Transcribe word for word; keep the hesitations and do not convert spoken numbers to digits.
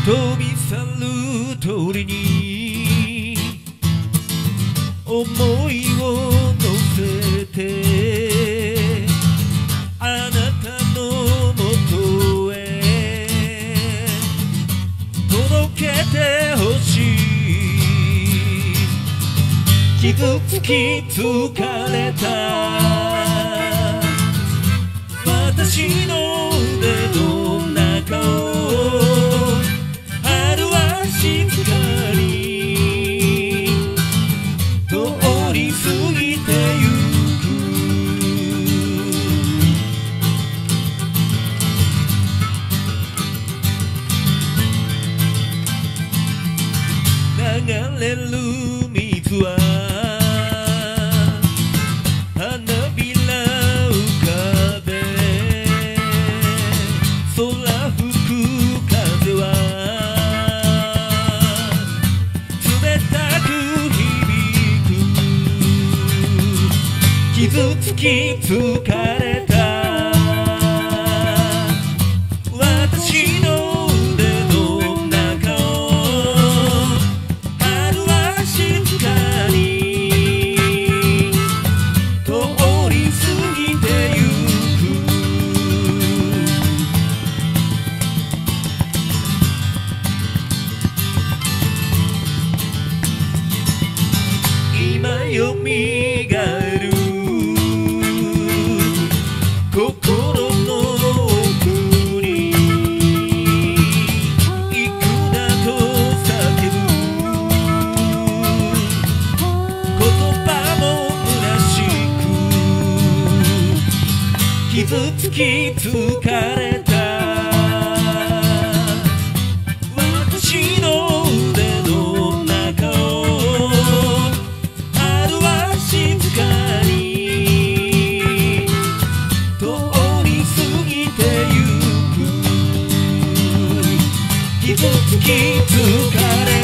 飛び去る鳥に思いを乗せてあなたのもとへ届けてほしい。傷つき疲れた私の腕の中を春は静かに通り過ぎてゆく。流れる水は花びら浮かべ空吹く風は冷たく響く。傷つき疲れた私の腕の中を春は静かに通り過ぎてゆく。今よみがえる心の奥に行くなと叫ぶ言葉も虚しく。傷つき疲れた私の腕の中を春は静かに通り過ぎてゆく。傷つき疲れた